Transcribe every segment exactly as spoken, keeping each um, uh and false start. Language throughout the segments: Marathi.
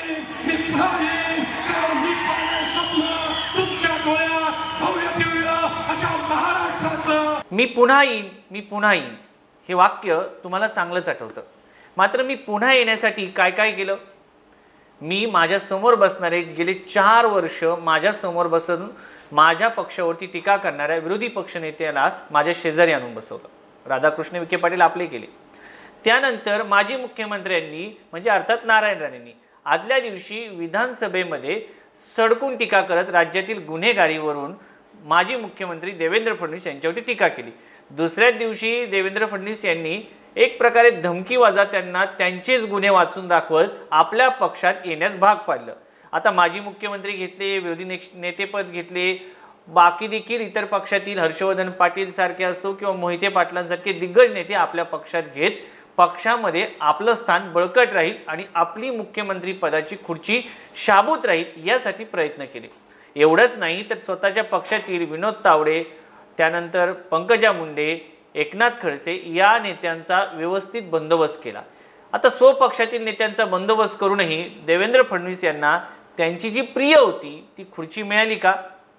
येईन, मी पुन्हा येईन, कारण मी पाहिलंय स्वप्न तुमच्या डोळ्यात भव्य दिव्य अशा महाराष्ट्राचं. मी पुन्हा येईन, मी पुन्हा येईन हे वाक्य तुम्हाला चांगलंच आठवतं. मात्र मी पुन्हा येण्यासाठी काय काय केलं? मी माझ्या समोर बसणारे गेले चार वर्ष माझ्या समोर बसून माझ्या पक्षावरती टीका करणाऱ्या विरोधी पक्षनेत्यालाच माझ्या शेजारी आणून बसवलं. राधाकृष्ण विखे पाटील आपले केले. त्यानंतर माजी मुख्यमंत्र्यांनी म्हणजे अर्थात नारायण राणेंनी आदल्या दिवशी विधानसभेमध्ये सडकून टीका करत राज्यातील गुन्हेगारीवरून माजी मुख्यमंत्री देवेंद्र फडणवीस यांच्यावरती टीका केली. दुसऱ्याच दिवशी देवेंद्र फडणवीस यांनी एक प्रकारे धमकीवाजा त्यांना त्यांचेच गुन्हे वाचून दाखवत आपल्या पक्षात येण्यास भाग पाडलं. आता माजी मुख्यमंत्री घेतले, विरोधी नेतेपद घेतले, बाकी देखील इतर पक्षातील हर्षवर्धन पाटील सारखे असो किंवा मोहिते पाटलांसारखे दिग्गज नेते आपल्या पक्षात घेत पक्षामध्ये आपलं स्थान बळकट राहील आणि आपली मुख्यमंत्री पदाची खुर्ची शाबूत राहील यासाठी प्रयत्न केले. एवढंच नाही तर स्वतःच्या पक्षातील विनोद तावडे, त्यानंतर पंकजा मुंडे, एकनाथ खडसे या नेत्यांचा व्यवस्थित बंदोबस्त केला. आता स्वपक्षातील नेत्यांचा बंदोबस्त करूनही देवेंद्र फडणवीस यांना त्यांची जी प्रिय होती ती खुर्ची मिळाली का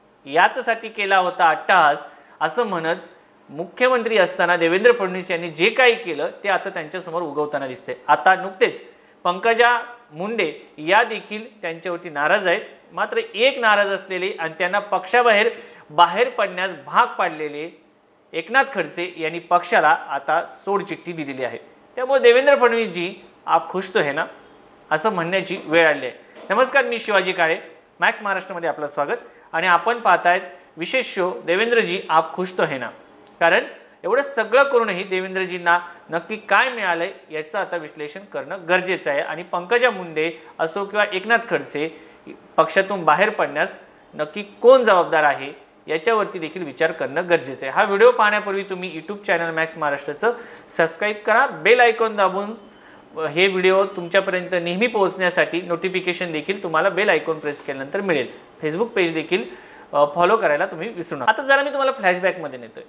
यासाठी केला होता अट्टहास असं म्हणत मुख्यमंत्री असताना देवेंद्र फडणवीस यांनी जे काही केलं ते आता त्यांच्यासमोर उगवताना दिसते. आता नुकतेच पंकजा मुंडे या देखील त्यांच्यावरती नाराज आहेत. मात्र एक नाराज असलेले आणि त्यांना पक्षाबाहेर बाहेर पडण्यास भाग पाडलेले एकनाथ खडसे यांनी पक्षाला आता सोडचिठ्ठी दिलेली आहे. त्यामुळे देवेंद्र फडणवीस जी आप खुश तो है ना असं म्हणण्याची वेळ आली आहे. नमस्कार, मी शिवाजी काळे, मॅक्स महाराष्ट्रामध्ये आपलं स्वागत आणि आपण पाहतायत विशेष शो देवेंद्रजी आप खुश तो है ना. कारण एवढं सगळं करूनही देवेंद्रजींना नक्की काय मिळालंय याचं आता विश्लेषण करणं गरजेचं आहे. आणि पंकजा मुंडे असो किंवा एकनाथ खडसे पक्षातून बाहेर पडण्यास नक्की कोण जबाबदार आहे याच्यावरती देखील विचार करणं गरजेचं आहे. हा व्हिडिओ पाहण्यापूर्वी तुम्ही यूट्यूब चॅनल मॅक्स महाराष्ट्राचं सबस्क्राईब करा, बेल आयकॉन दाबून हे व्हिडिओ तुमच्यापर्यंत नेहमी पोहोचण्यासाठी नोटिफिकेशन देखील तुम्हाला बेल आयकॉन प्रेस केल्यानंतर मिळेल. फेसबुक पेज देखील फॉलो करायला तुम्ही विसरू नका. आता जरा मी तुम्हाला फ्लॅशबॅकमध्ये नेतोय.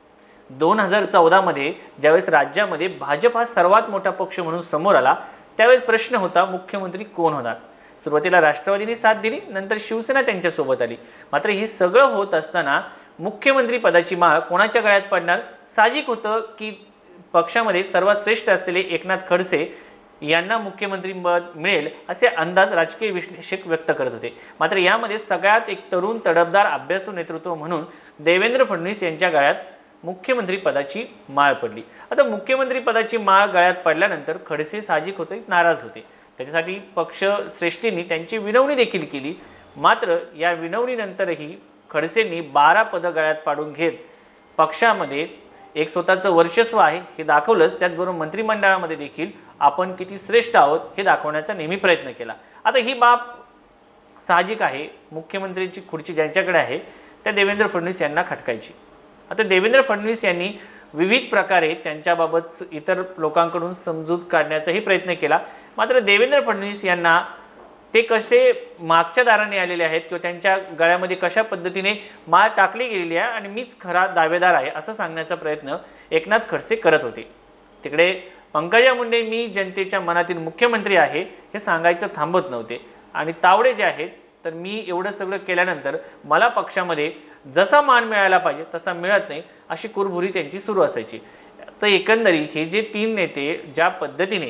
दोन हजार चौदामध्ये ज्यावेळेस राज्यामध्ये भाजप हा सर्वात मोठा पक्ष म्हणून समोर आला त्यावेळेस प्रश्न होता मुख्यमंत्री कोण होणार. सुरुवातीला राष्ट्रवादीने साथ दिली, नंतर शिवसेना त्यांच्यासोबत आली. मात्र हे सगळं होत असताना मुख्यमंत्री पदाची माळ कोणाच्या गळ्यात पडणार? साहजिक होतं की पक्षामध्ये सर्वात श्रेष्ठ असलेले एकनाथ खडसे यांना मुख्यमंत्री पद मिळेल असे अंदाज राजकीय विश्लेषक व्यक्त करत होते. मात्र यामध्ये सगळ्यात एक तरुण तडफदार अभ्यासू नेतृत्व म्हणून देवेंद्र फडणवीस यांच्या गळ्यात मुख्यमंत्री पदाची माळ पडली. आता मुख्यमंत्री पदाची माळ गळ्यात पडल्यानंतर खडसे साहजिक होते, नाराज होते. त्याच्यासाठी पक्ष श्रेष्ठींनी त्यांची विनवणी देखील केली. मात्र या विनवणीनंतरही खडसेंनी बारा पदं गळ्यात पाडून घेत पक्षामध्ये एक स्वतःचं वर्चस्व आहे हे दाखवलंच. त्याचबरोबर मंत्रिमंडळामध्ये देखील आपण किती श्रेष्ठ आहोत हे दाखवण्याचा नेहमी प्रयत्न केला. आता ही बाब साहजिक आहे, मुख्यमंत्र्यांची खुर्ची ज्यांच्याकडे आहे त्या देवेंद्र फडणवीस यांना खटकायची. आता देवेंद्र फडणवीस यांनी विविध प्रकारे त्यांच्याबाबत इतर लोकांकडून समजूत काढण्याचाही प्रयत्न केला. मात्र देवेंद्र फडणवीस यांना ते कसे मागच्या दाराने आलेले आहेत किंवा त्यांच्या गळ्यामध्ये कशा पद्धतीने माळ टाकली गेलेली आहे आणि मीच खरा दावेदार आहे असं सांगण्याचा प्रयत्न एकनाथ खडसे करत होते. तिकडे पंकजा मुंडे मी जनतेच्या मनातील मुख्यमंत्री आहे हे सांगायचं थांबत नव्हते. आणि तावडे जे आहेत तर मी एवढं सगळं केल्यानंतर मला पक्षामध्ये जसा मान मिळायला पाहिजे तसा मिळत नाही अशी कुरबुरी त्यांची सुरू असायची. तर एकंदरीत हे जे तीन नेते ज्या पद्धतीने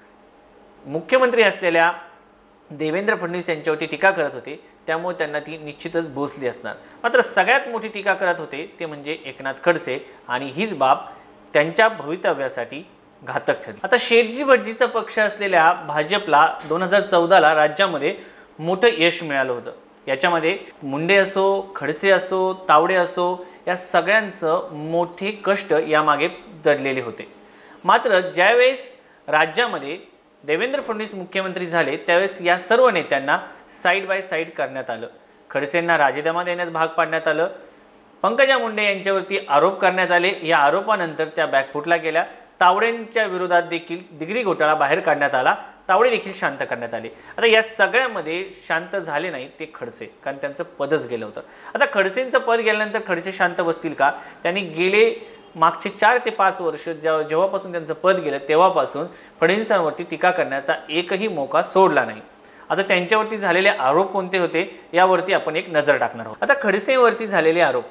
मुख्यमंत्री असलेल्या देवेंद्र फडणवीस यांच्यावरती टीका करत होते त्यामुळे त्यांना ती निश्चितच भोसली असणार. मात्र सगळ्यात मोठी टीका करत होते ते म्हणजे एकनाथ खडसे आणि हीच बाब त्यांच्या भवितव्यासाठी घातक ठरली. आता शेठजी भटजीचा पक्ष असलेल्या भाजपला दोन हजार चौदाला राज्यामध्ये मोठं यश मिळालं होतं. याच्यामध्ये मुंडे असो, खडसे असो, तावडे असो या सगळ्यांचं मोठे कष्ट यामागे दडलेले होते. मात्र ज्यावेळेस राज्यामध्ये देवेंद्र फडणवीस मुख्यमंत्री झाले त्यावेळेस या सर्व नेत्यांना साईड बाय साईड करण्यात आलं. खडसेंना राजीनामा देण्यास भाग पाडण्यात आलं. पंकजा मुंडे यांच्यावरती आरोप करण्यात आले. या आरोपानंतर त्या बॅकफुटला गेल्या. तावडेंच्या विरोधात देखील डिग्री घोटाळा बाहेर काढण्यात आला. तावडे देखील शांत करण्यात आले. आता या सगळ्यामध्ये शांत झाले नाही ते खडसे, कारण त्यांचं पदच गेलं होतं. आता खडसेंचं पद गेल्यानंतर खडसे शांत बसतील का? त्यांनी गेले मागचे चार ते पाच वर्ष जेव्हा जेव्हापासून त्यांचं पद गेलं तेव्हापासून फडणवीसांवरती टीका करण्याचा एकही मौका सोडला नाही. आता त्यांच्यावरती झालेले आरोप कोणते होते यावरती आपण एक नजर टाकणार आहोत। आता खडसेवरती झालेले आरोप,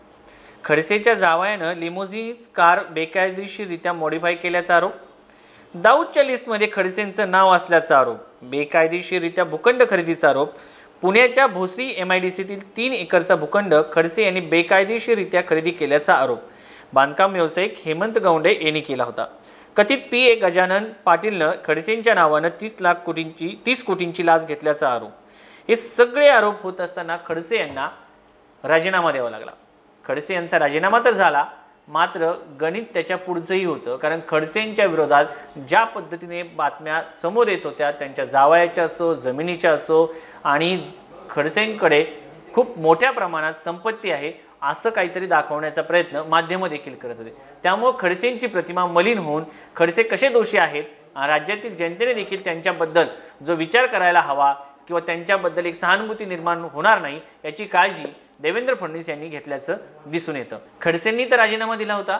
खडसेच्या जावयानं लिमोझिन कार बेकायदेशीररित्या मॉडिफाय केल्याचा आरोप, दाऊदच्या लिस्टमध्ये खडसेंचं नाव असल्याचा आरोप, बेकायदेशीररित्या भूखंड खरेदीचा आरोप, पुण्याच्या भोसरी एम आय डी सीतील तीन एकरचा भूखंड खडसे यांनी बेकायदेशीररित्या खरेदी केल्याचा आरोप बांधकाम व्यावसायिक हेमंत गौंडे यांनी केला होता। कथित पी ए गजानन पाटीलनं खडसेंच्या नावानं तीस लाख कोटींची तीस कोटींची लाच घेतल्याचा आरोप, हे सगळे आरोप होत असताना खडसे यांना राजीनामा द्यावा लागला। खडसे यांचा राजीनामा तर झाला, मात्र गणित त्याच्या पुढचंही होतं, कारण खडसेंच्या विरोधात ज्या पद्धतीने बातम्या समोर येत होत्या, त्यांच्या जावयाच्या असो जमिनीच्या असो आणि खडसेंकडे खूप मोठ्या प्रमाणात संपत्ती आहे असं काहीतरी दाखवण्याचा प्रयत्न माध्यमं देखील करत होते। त्यामुळे खडसेंची प्रतिमा मलिन होऊन खडसे कसे दोषी आहेत, राज्यातील जनतेने देखील त्यांच्याबद्दल जो विचार करायला हवा किंवा त्यांच्याबद्दल एक सहानुभूती निर्माण होणार नाही याची काळजी देवेंद्र फडणवीस यांनी घेतल्याचं दिसून येतं। खडसेंनी तर राजीनामा दिला होता,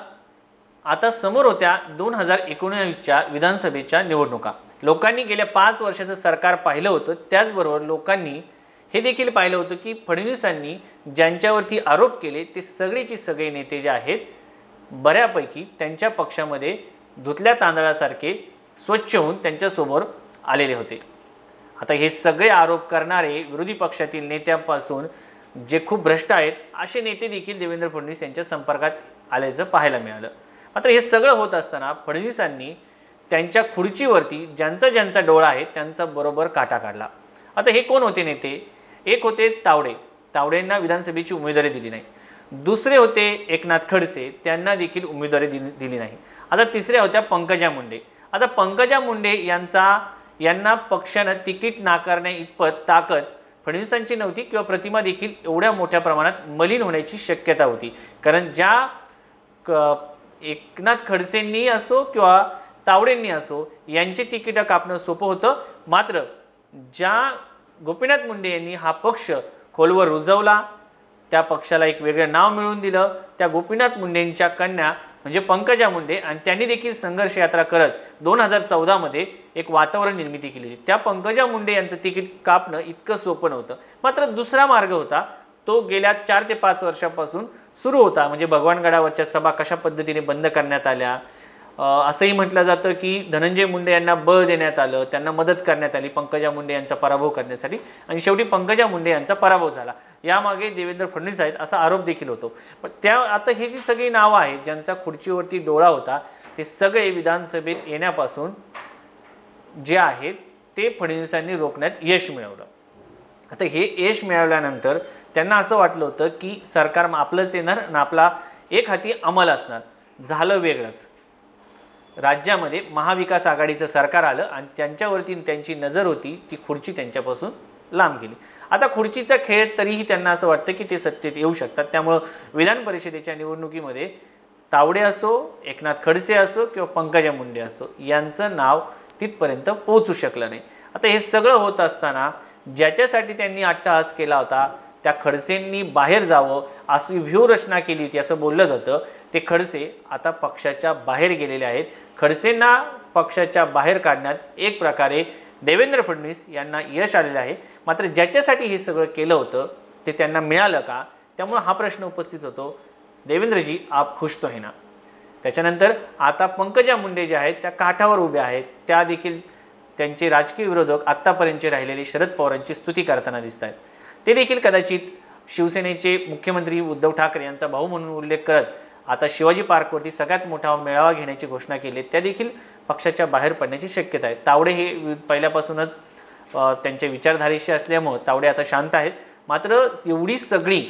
आता समोर होत्या दोन हजार एकोणीसच्या विधानसभेच्या निवडणुका। लोकांनी गेल्या पाच वर्षाचं सरकार पाहिलं होतं, त्याचबरोबर लोकांनी हे देखील पाहिलं होतं की फडणवीसांनी ज्यांच्यावरती आरोप केले ते सगळेचे सगळे नेते जे आहेत बऱ्यापैकी त्यांच्या पक्षामध्ये धुतल्या तांदळासारखे स्वच्छ होऊन त्यांच्यासमोर आलेले होते। आता हे सगळे आरोप करणारे विरोधी पक्षातील नेत्यांपासून जे खूप भ्रष्ट आहेत असे नेते देखील देवेंद्र फडणवीस यांच्या संपर्कात आल्याचं पाहायला मिळालं। मात्र हे सगळं होत असताना फडणवीसांनी त्यांच्या खुर्चीवरती ज्यांचा ज्यांचा डोळा आहे त्यांचा बरोबर काटा काढला। आता हे कोण होते नेते? एक होते तावडे, तावडेंना विधानसभेची उमेदवारी दिली नाही। दुसरे होते एकनाथ खडसे, त्यांना देखील उमेदवारी दिली नाही। आता तिसऱ्या होत्या पंकजा मुंडे। आता पंकजा मुंडे यांचा यांना पक्षानं तिकीट नाकारण्या इतपत ताकद फडणवीसांची नव्हती किंवा प्रतिमा देखील एवढ्या मोठ्या प्रमाणात मलिन होण्याची शक्यता होती, कारण ज्या एकनाथ खडसेंनी असो किंवा तावडेंनी असो यांचे तिकीट कापणं सोपं होतं, मात्र ज्या गोपीनाथ मुंडे यांनी हा पक्ष खोलवर रुजवला, त्या पक्षाला एक वेगळं नाव मिळवून दिलं, त्या गोपीनाथ मुंडेंच्या कन्या म्हणजे पंकजा मुंडे, आणि त्यांनी देखील संघर्ष यात्रा करत दोन हजार चौदा मध्ये एक वातावरण निर्मिती केली होती। त्या पंकजा मुंडे यांचं तिकीट कापणं इतकं सोपं नव्हतं। मात्र दुसरा मार्ग होता, तो गेल्या चार ते पाच वर्षापासून सुरू होता, म्हणजे भगवानगडावरच्या सभा कशा पद्धतीने बंद करण्यात आल्या, असंही म्हटलं जातं की धनंजय मुंडे यांना बळ देण्यात आलं, त्यांना मदत करण्यात आली पंकजा मुंडे यांचा पराभव करण्यासाठी, आणि शेवटी पंकजा मुंडे यांचा पराभव झाला। यामागे देवेंद्र फडणवीस आहेत असा आरोप देखील होतो। पण त्या आता ही जी सगळी नावं आहेत ज्यांचा खुर्चीवरती डोळा होता ते सगळे विधानसभेत येण्यापासून जे आहेत ते फडणवीसांनी रोखण्यात यश मिळवलं। आता हे यश मिळवल्यानंतर त्यांना असं वाटलं होतं की सरकार आपलंच येणार आणि आपला एक हाती अंमल असणार। झालं वेगळंच, राज्यामध्ये महाविकास आघाडीचं सरकार आलं आणि त्यांच्यावरती त्यांची नजर होती ती खुर्ची त्यांच्यापासून लांब गेली। आता खुर्चीचा खेळ तरीही त्यांना असं वाटतं की ते सत्तेत येऊ शकतात, त्यामुळं विधान परिषदेच्या निवडणुकीमध्ये तावडे असो, एकनाथ खडसे असो किंवा पंकजा मुंडे असो यांचं नाव तिथपर्यंत पोहोचू शकलं नाही। आता हे सगळं होत असताना ज्याच्यासाठी त्यांनी अट्टहास केला होता त्या खडसेंनी बाहेर जावं अशी व्यूहरचना केली होती असं बोललं जातं, ते खडसे आता पक्षाच्या बाहेर गेलेले आहेत। खडसेंना पक्षाच्या बाहेर काढण्यात एक प्रकारे देवेंद्र फडणवीस यांना यश आलेलं आहे, मात्र ज्याच्यासाठी हे सगळं केलं होतं ते त्यांना मिळालं का? त्यामुळे हा प्रश्न उपस्थित होतो, देवेंद्रजी आप खुश तो है ना? त्याच्यानंतर आता पंकजा मुंडे ज्या आहेत त्या काठावर उभ्या आहेत, त्या देखील त्यांचे राजकीय विरोधक आत्तापर्यंतचे राहिलेले शरद पवारांची स्तुती करताना दिसत आहेत। ते देखील कदाचित शिवसेनेचे मुख्यमंत्री उद्धव ठाकरे यांचा भाऊ म्हणून उल्लेख करत आता शिवाजी पार्कवरती सगळ्यात मोठा मेळावा घेण्याची घोषणा केली, त्या देखील पक्षाच्या बाहेर पडण्याची शक्यता आहे। तावडे हे पहिल्यापासूनच त्यांच्या विचारधारेशी असल्यामुळे तावडे आता शांत आहेत, मात्र एवढी सगळी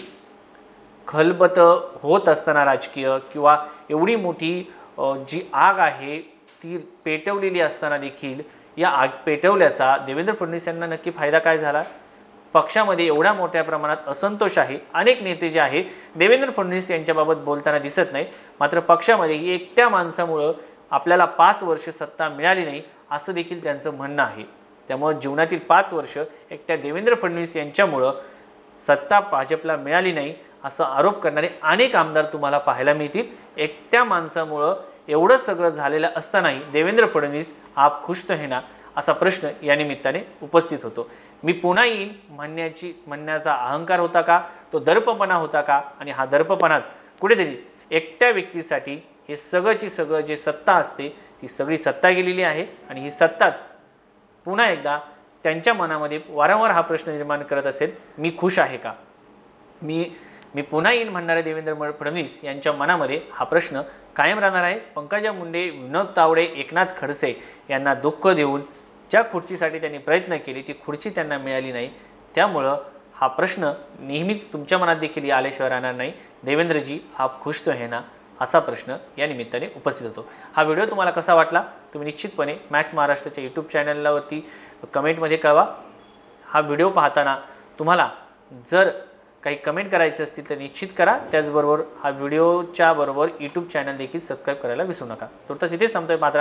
खलबत होत असताना राजकीय किंवा एवढी मोठी जी आग आहे ती पेटवलेली असताना देखील या आग पेटवल्याचा देवेंद्र फडणवीस यांना नक्की फायदा काय झाला? पक्षामध्ये एवढ्या मोठ्या प्रमाणात असंतोष आहे, अनेक नेते जे आहे देवेंद्र फडणवीस यांच्याबाबत बोलताना दिसत नाही, मात्र पक्षामध्ये एकट्या माणसामुळं आपल्याला पाच वर्ष सत्ता मिळाली नाही असं देखील त्यांचं म्हणणं आहे। त्यामुळे जीवनातील पाच वर्ष एकट्या देवेंद्र फडणवीस यांच्यामुळं सत्ता भाजपला मिळाली नाही असं आरोप करणारे अनेक आमदार तुम्हाला पाहायला मिळतील। एकट्या माणसामुळं एवढं सगळं झालेलं असतानाही देवेंद्र फडणवीस आप खुश तो है ना असा प्रश्न या निमित्ताने उपस्थित होतो. मी पुन्हा येईन म्हणण्याची म्हणण्याचा अहंकार होता का, तो दर्पपणा होता का, आणि हा दर्पपणाच कुठेतरी एकट्या व्यक्तीसाठी हे सगळंची सगळं जे सत्ता असते ती सगळी सत्ता गेलेली आहे. आणि ही सत्ताच पुन्हा एकदा त्यांच्या मनामध्ये वारंवार हा प्रश्न निर्माण करत असेल, मी खुश आहे का, मी मी पुन्हा येईन म्हणणारे देवेंद्र फडणवीस यांच्या मनामध्ये हा प्रश्न कायम राहणार आहे. पंकजा मुंडे, विनोद तावडे, एकनाथ खडसे यांना दुःख देऊन ज्या खुर्चीसाठी त्यांनी प्रयत्न केले ती खुर्ची त्यांना मिळाली नाही. त्यामुळं हा प्रश्न नेहमीच तुमच्या मनात देखील आल्याशिवाय राहणार नाही. देवेंद्रजी आप खुश तो है ना, असा प्रश्न या निमित्ताने उपस्थित होतो. हा व्हिडिओ तुम्हाला कसा वाटला तुम्ही निश्चितपणे मॅक्स महाराष्ट्राच्या यूट्यूब चॅनलवरती कमेंटमध्ये कळवा. हा व्हिडिओ पाहताना तुम्हाला जर काही कमेंट करायचे असतील तर निश्चित करा. त्याचबरोबर हा व्हिडिओच्या बरोबर यूट्यूब चॅनल देखील सबस्क्राईब करायला विसरू नका. तुर्तास इथेच थांबतोय. मात्र